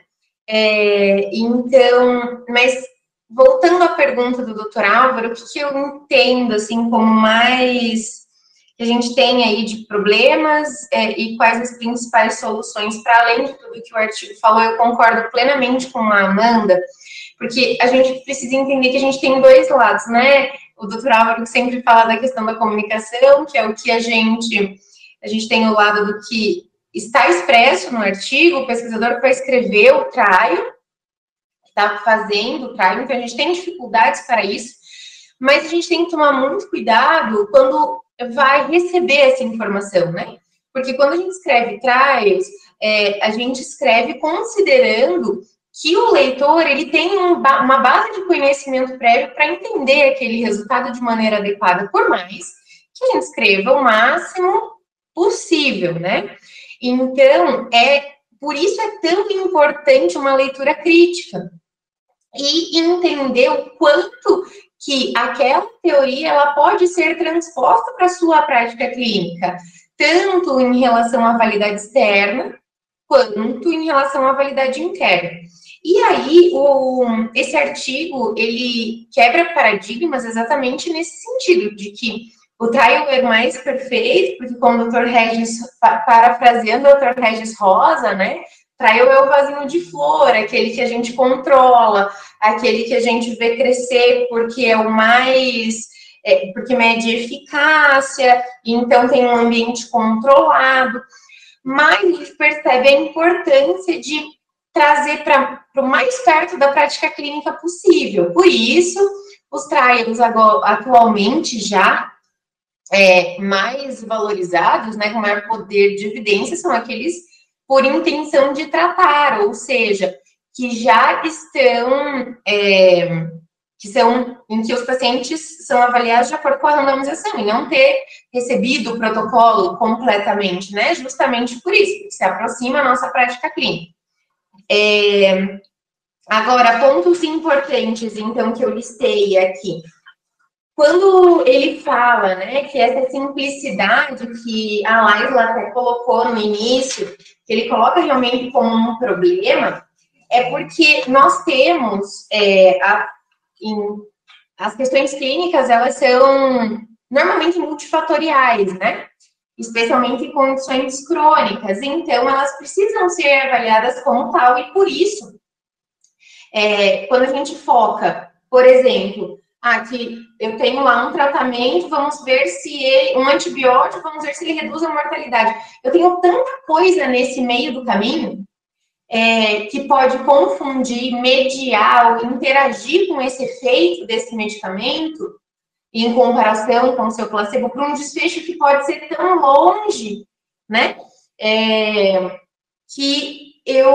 então, mas, voltando à pergunta do Dr. Álvaro, o que eu entendo, assim, como mais que a gente tem aí de problemas e quais as principais soluções, para além de tudo que o artigo falou, eu concordo plenamente com a Amanda, porque a gente precisa entender que a gente tem 2 lados, né? O doutor Álvaro sempre fala da questão da comunicação, que é o que a gente tem o lado do que está expresso no artigo, o pesquisador que vai escrever o trial, está fazendo o trial, então a gente tem dificuldades para isso, mas a gente tem que tomar muito cuidado quando vai receber essa informação, né? Porque quando a gente escreve trials, a gente escreve considerando que o leitor, ele tem uma base de conhecimento prévio para entender aquele resultado de maneira adequada, por mais que a gente escreva o máximo possível, né? Então, por isso é tão importante uma leitura crítica e entender o quanto que aquela teoria ela pode ser transposta para a sua prática clínica, tanto em relação à validade externa, quanto em relação à validade interna. E aí, esse artigo, ele quebra paradigmas exatamente nesse sentido, de que o trial é mais perfeito, porque como o Dr. Regis, parafraseando o Dr. Regis Rosa, né, trial é o vasinho de flor, aquele que a gente controla, aquele que a gente vê crescer porque é o mais, porque mede eficácia, então tem um ambiente controlado, mas a gente percebe a importância de trazer para o mais perto da prática clínica possível. Por isso, os trials atualmente já mais valorizados, né, com maior poder de evidência, são aqueles por intenção de tratar, ou seja, que já estão, em que os pacientes são avaliados de acordo com a randomização, e não ter recebido o protocolo completamente, né, justamente por isso, porque se aproxima a nossa prática clínica. Agora, pontos importantes, então, que eu listei aqui. Quando ele fala, né, que essa simplicidade que a Laila até colocou no início, que ele coloca realmente como um problema, é porque nós temos, as questões clínicas, elas são normalmente multifatoriais, né? Especialmente em condições crônicas, então elas precisam ser avaliadas como tal, e por isso, quando a gente foca, por exemplo, que eu tenho lá um tratamento, vamos ver se um antibiótico, vamos ver se ele reduz a mortalidade. Eu tenho tanta coisa nesse meio do caminho que pode confundir, mediar ou interagir com esse efeito desse medicamento em comparação com o seu placebo, para um desfecho que pode ser tão longe, né, que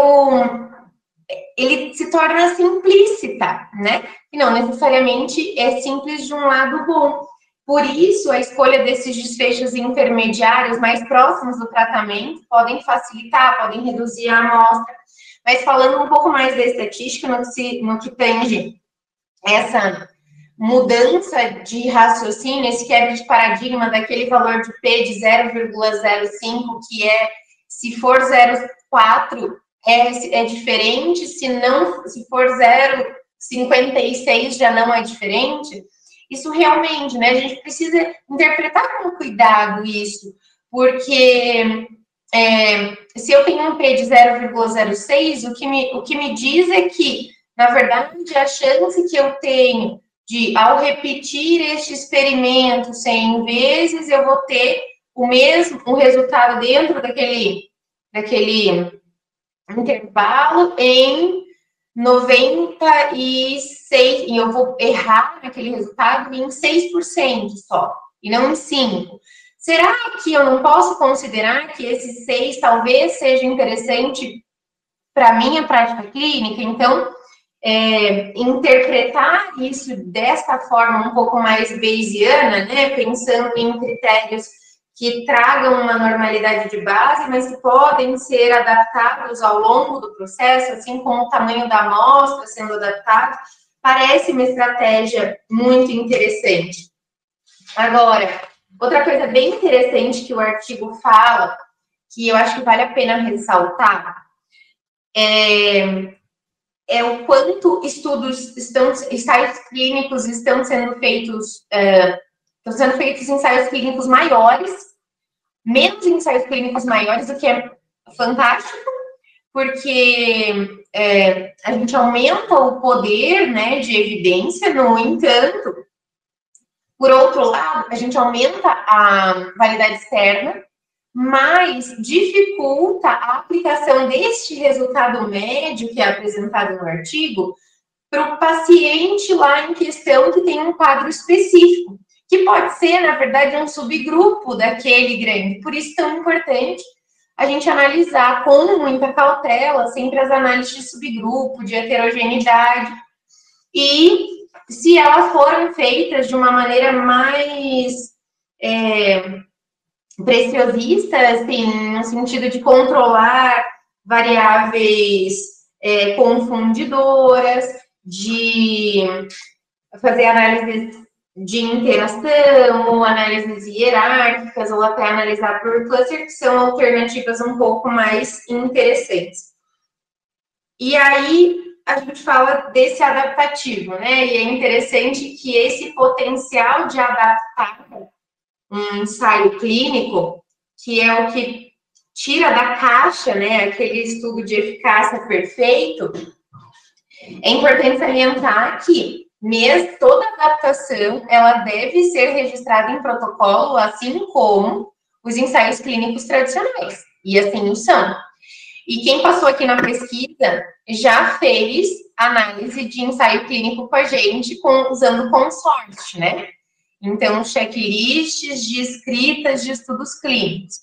ele se torna simplícita, né, e não necessariamente é simples de um lado bom. Por isso, a escolha desses desfechos intermediários mais próximos do tratamento podem facilitar, podem reduzir a amostra. Mas falando um pouco mais da estatística, no que tange essa mudança de raciocínio, esse quebra de paradigma daquele valor de P de 0,05, que é, se for 0,4, é diferente, se for 0,56 já não é diferente. Isso realmente, né, a gente precisa interpretar com cuidado isso, porque se eu tenho um P de 0,06, o que me diz é que, na verdade, a chance que eu tenho de, ao repetir este experimento 100 vezes, eu vou ter o resultado dentro daquele intervalo em 96, e eu vou errar naquele resultado em 6% só, e não em 5%. Será que eu não posso considerar que esse 6 talvez seja interessante para a minha prática clínica? Então, interpretar isso desta forma um pouco mais bayesiana, né, pensando em critérios que tragam uma normalidade de base, mas que podem ser adaptados ao longo do processo, assim como o tamanho da amostra sendo adaptado, parece uma estratégia muito interessante. Agora, outra coisa bem interessante que o artigo fala, que eu acho que vale a pena ressaltar, é o quanto ensaios clínicos estão sendo feitos ensaios clínicos maiores, menos ensaios clínicos maiores, o que é fantástico, porque a gente aumenta o poder, né, de evidência. No entanto, por outro lado, a gente aumenta a validade externa, mas dificulta a aplicação deste resultado médio que é apresentado no artigo para o paciente lá em questão que tem um quadro específico, que pode ser, na verdade, um subgrupo daquele grande. Por isso, tão importante a gente analisar com muita cautela sempre as análises de subgrupo, de heterogeneidade, e se elas foram feitas de uma maneira mais preciosista, assim, no sentido de controlar variáveis confundidoras, de fazer análises de interação, ou análises hierárquicas, ou até analisar por cluster, que são alternativas um pouco mais interessantes. E aí, a gente fala desse adaptativo, né? E é interessante que esse potencial de adaptar um ensaio clínico, que é o que tira da caixa, né, aquele estudo de eficácia perfeito, é importante salientar que toda adaptação, ela deve ser registrada em protocolo, assim como os ensaios clínicos tradicionais, e assim o são. E quem passou aqui na pesquisa já fez análise de ensaio clínico com a gente, usando consórcio, né? Então, checklists de escritas de estudos clínicos.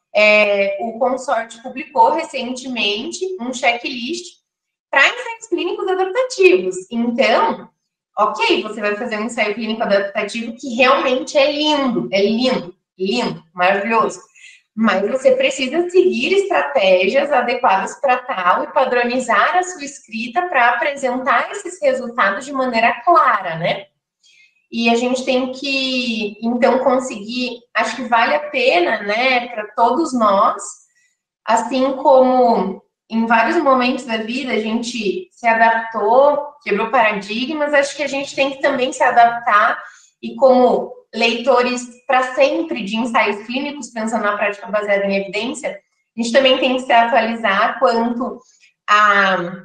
O consórcio publicou recentemente um checklist para ensaios clínicos adaptativos. Então, ok, você vai fazer um ensaio clínico adaptativo que realmente é lindo, maravilhoso. Mas você precisa seguir estratégias adequadas para tal e padronizar a sua escrita para apresentar esses resultados de maneira clara, né? E a gente tem que, então, conseguir, acho que vale a pena, né, para todos nós, assim como em vários momentos da vida a gente se adaptou, quebrou paradigmas, acho que a gente tem que também se adaptar e, como leitores para sempre de ensaios clínicos, pensando na prática baseada em evidência, a gente também tem que se atualizar quanto a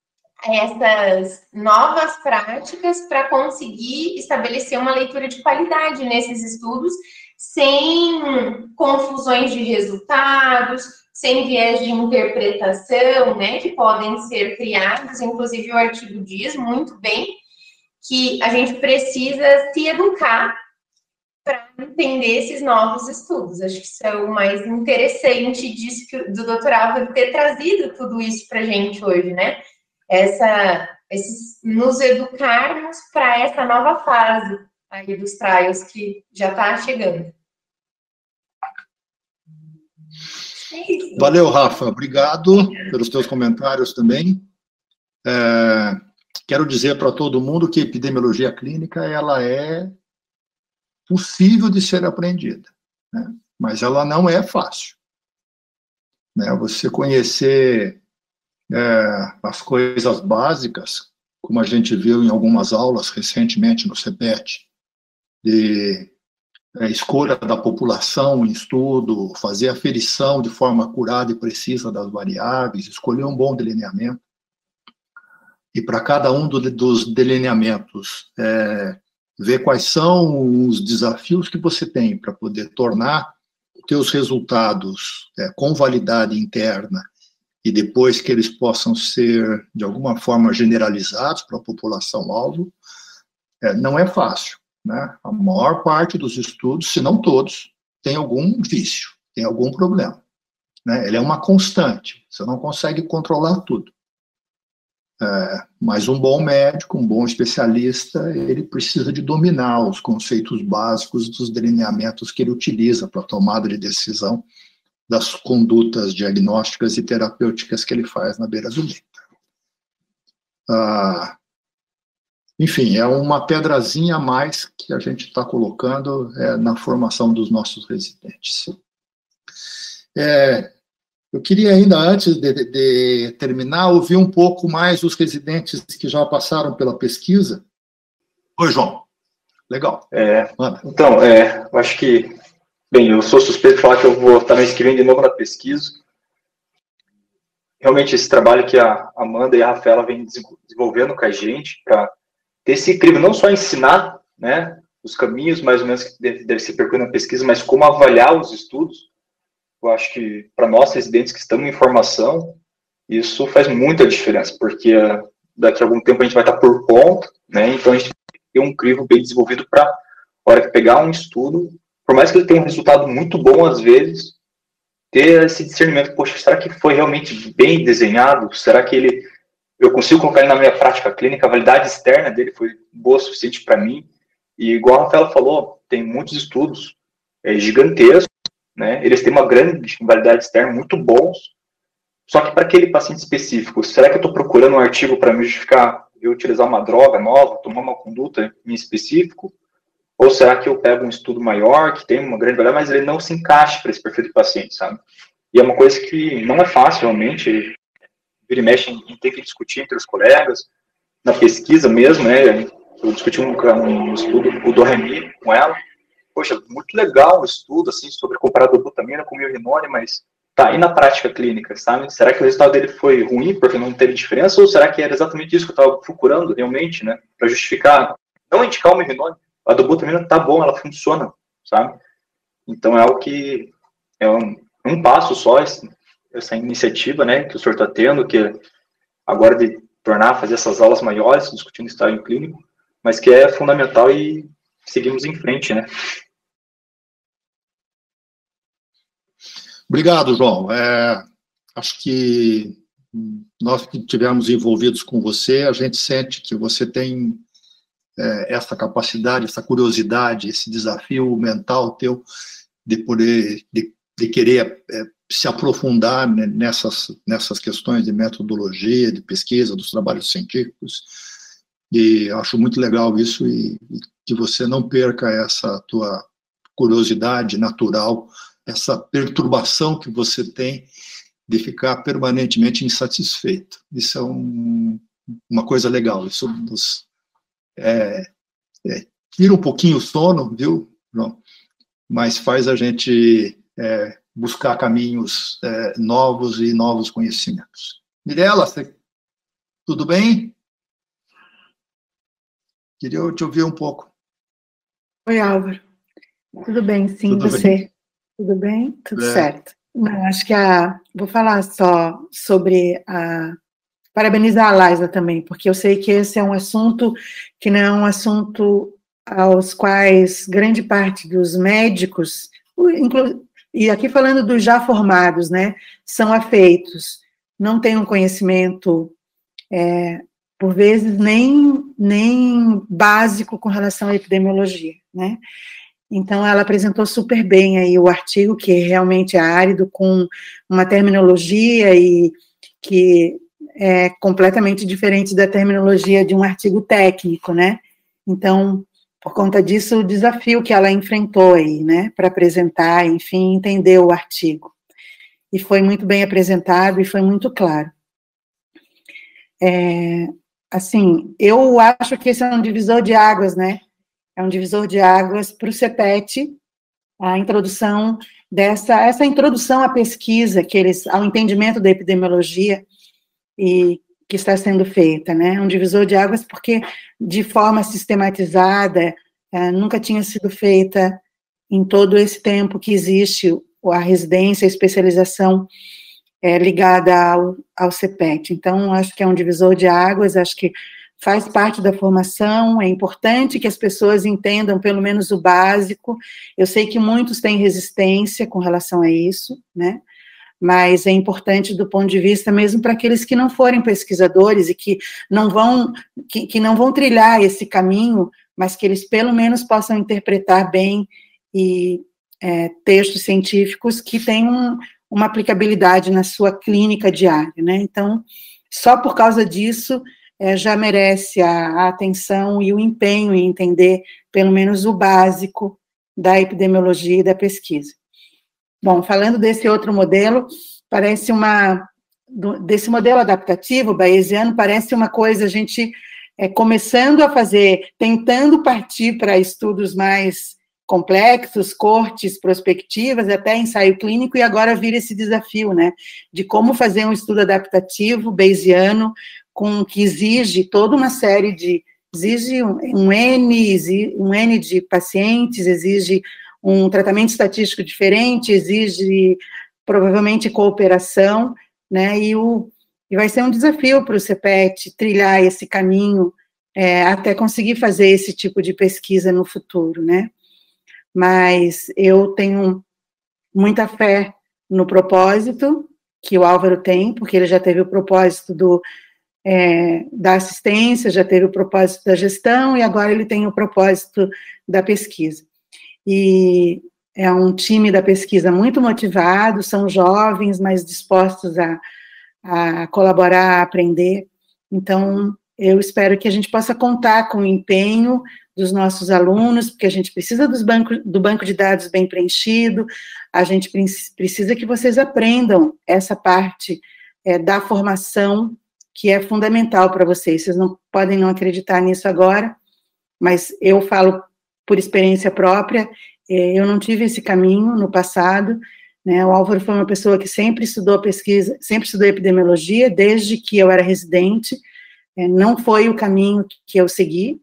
essas novas práticas para conseguir estabelecer uma leitura de qualidade nesses estudos, sem confusões de resultados, sem viés de interpretação, né, que podem ser criados. Inclusive, o artigo diz muito bem que a gente precisa se educar para entender esses novos estudos. Acho que isso é o mais interessante disso, do Dr. Álvaro ter trazido tudo isso para a gente hoje, né? Nos educarmos para essa nova fase aí dos trials que já está chegando. Valeu, Rafa. Obrigado pelos teus comentários também. quero dizer para todo mundo que a epidemiologia clínica ela é possível de ser aprendida, né? Mas ela não é fácil, né? Você conhecer as coisas básicas, como a gente viu em algumas aulas recentemente no CEPET, de escolha da população em estudo, fazer aferição de forma acurada e precisa das variáveis, escolher um bom delineamento. E para cada um dos delineamentos, ver quais são os desafios que você tem para poder tornar os teus resultados com validade interna e depois que eles possam ser, de alguma forma, generalizados para a população-alvo, não é fácil, né? A maior parte dos estudos, se não todos, tem algum vício, tem algum problema, né? Ele é uma constante, você não consegue controlar tudo. Mas um bom médico, um bom especialista, ele precisa de dominar os conceitos básicos dos delineamentos que ele utiliza para a tomada de decisão das condutas diagnósticas e terapêuticas que ele faz na beira do leito. Enfim, é uma pedrazinha a mais que a gente está colocando na formação dos nossos residentes. Eu queria ainda, antes de terminar, ouvir um pouco mais os residentes que já passaram pela pesquisa. Oi, João. Legal. Então, eu acho que, bem, eu sou suspeito de falar que eu vou estar me inscrevendo de novo na pesquisa. Realmente, esse trabalho que a Amanda e a Rafaela vêm desenvolvendo com a gente, para ter esse crivo, não só ensinar, né, os caminhos mais ou menos que deve ser percorrido na pesquisa, mas como avaliar os estudos. Eu acho que, para nós, residentes que estamos em formação, isso faz muita diferença, porque daqui a algum tempo a gente vai estar por conta, né? Então a gente tem um crivo bem desenvolvido para, a hora que pegar um estudo, por mais que ele tenha um resultado muito bom às vezes, ter esse discernimento, poxa, será que foi realmente bem desenhado? Será que eu consigo colocar ele na minha prática clínica? A validade externa dele foi boa o suficiente para mim? E igual a Rafaela falou, tem muitos estudos gigantescos, né? Eles têm uma grande validade externa, muito bons, só que para aquele paciente específico, será que eu estou procurando um artigo para me justificar eu utilizar uma droga nova, tomar uma conduta em específico? Ou será que eu pego um estudo maior, que tem uma grande validade, mas ele não se encaixa para esse perfil de paciente, sabe? E é uma coisa que não é fácil, realmente, vira e mexe em ter que discutir entre os colegas, na pesquisa mesmo, né? Eu discuti um estudo, o do Remy, com ela. Poxa, muito legal o estudo, assim, sobre comparar dobutamina com milrinone, mas tá, e na prática clínica, sabe? Será que o resultado dele foi ruim porque não teve diferença, ou será que era exatamente isso que eu estava procurando realmente, né? Para justificar, não indicar o milrinone, a dobutamina tá bom, ela funciona, sabe? Então é algo que é um passo só, essa iniciativa, né, que o senhor está tendo, que agora de fazer essas aulas maiores, discutindo estágio clínico, mas que é fundamental e seguimos em frente, né? Obrigado, João. Acho que nós que estivemos envolvidos com você, a gente sente que você tem essa capacidade, essa curiosidade, esse desafio mental teu de poder, de querer se aprofundar, né, nessas questões de metodologia, de pesquisa, dos trabalhos científicos. E acho muito legal isso e que você não perca essa tua curiosidade natural, essa perturbação que você tem de ficar permanentemente insatisfeito. Isso é uma coisa legal, isso nos tira um pouquinho o sono, viu, João? Mas faz a gente buscar caminhos novos e novos conhecimentos. Mirela, tudo bem? Queria te ouvir um pouco. Oi, Álvaro. Tudo bem, sim, Tudo você? bem. Tudo bem? Tudo certo. Não, acho que vou falar só sobre parabenizar a Laisla também, porque eu sei que esse é um assunto que não é um assunto aos quais grande parte dos médicos, e aqui falando dos já formados, né, são afeitos, não têm um conhecimento, por vezes, nem básico com relação à epidemiologia, né? Então, ela apresentou super bem aí o artigo, que realmente é árido, com uma terminologia e que é completamente diferente da terminologia de um artigo técnico, né? Então, por conta disso, o desafio que ela enfrentou aí, né, para apresentar, enfim, entender o artigo. E foi muito bem apresentado e foi muito claro. Assim, eu acho que esse é um divisor de águas, né? É um divisor de águas para o CEPET, a introdução essa introdução à pesquisa, ao entendimento da epidemiologia, e que está sendo feita, né? Um divisor de águas porque, de forma sistematizada, nunca tinha sido feita em todo esse tempo que existe a residência, a especialização ligada ao CEPET. Então, acho que é um divisor de águas, acho que faz parte da formação, é importante que as pessoas entendam pelo menos o básico. Eu sei que muitos têm resistência com relação a isso, né? Mas é importante do ponto de vista mesmo para aqueles que não forem pesquisadores e que não vão trilhar esse caminho, mas que eles pelo menos possam interpretar bem textos científicos que tenham uma aplicabilidade na sua clínica diária, né? Então, só por causa disso, já merece a atenção e o empenho em entender pelo menos o básico da epidemiologia e da pesquisa. Bom, falando desse outro modelo, desse modelo adaptativo bayesiano, parece uma coisa, a gente começando a fazer, tentando partir para estudos mais complexos, cortes, prospectivas, até ensaio clínico, e agora vira esse desafio, né, de como fazer um estudo adaptativo bayesiano, que exige toda uma série exige um N de pacientes, exige um tratamento estatístico diferente, exige provavelmente cooperação, né, e vai ser um desafio para o CEPET trilhar esse caminho até conseguir fazer esse tipo de pesquisa no futuro, né. Mas eu tenho muita fé no propósito que o Álvaro tem, porque ele já teve o propósito da assistência, já teve o propósito da gestão, e agora ele tem o propósito da pesquisa. E é um time da pesquisa muito motivado, são jovens, mas dispostos a colaborar, a aprender. Então, eu espero que a gente possa contar com o empenho dos nossos alunos, porque a gente precisa do banco de dados bem preenchido, a gente precisa que vocês aprendam essa parte da formação, que é fundamental para vocês. Vocês não podem não acreditar nisso agora, mas eu falo por experiência própria, eu não tive esse caminho no passado, né? O Álvaro foi uma pessoa que sempre estudou pesquisa, sempre estudou epidemiologia, desde que eu era residente, não foi o caminho que eu segui,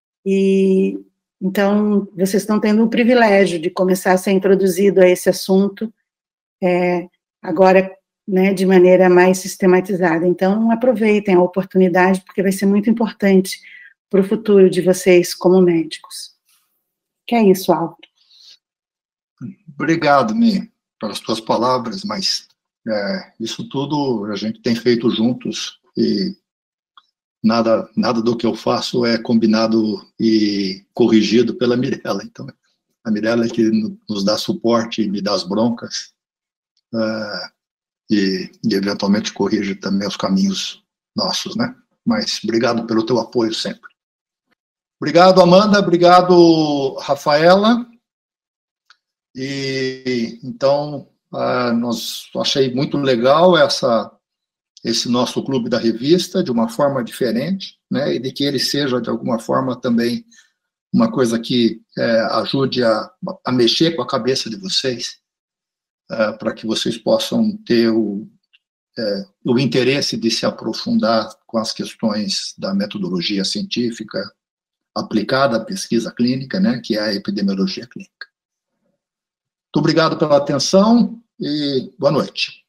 e então vocês estão tendo o privilégio de começar a ser introduzido a esse assunto, agora, né, de maneira mais sistematizada. Então, aproveitem a oportunidade, porque vai ser muito importante para o futuro de vocês como médicos. Que é isso, Álvaro. Obrigado, Mi, pelas tuas palavras, mas isso tudo a gente tem feito juntos, e nada do que eu faço é combinado e corrigido pela Mirella. Então, a Mirella é que nos dá suporte, me dá as broncas, e eventualmente corrige também os caminhos nossos, né? Mas obrigado pelo teu apoio sempre. Obrigado, Amanda, obrigado, Rafaela. E então, achei muito legal esse nosso clube da revista, de uma forma diferente, né? E de que ele seja, de alguma forma, também uma coisa que ajude a mexer com a cabeça de vocês, para que vocês possam ter o interesse de se aprofundar com as questões da metodologia científica aplicada à pesquisa clínica, né, que é a epidemiologia clínica. Muito obrigado pela atenção e boa noite.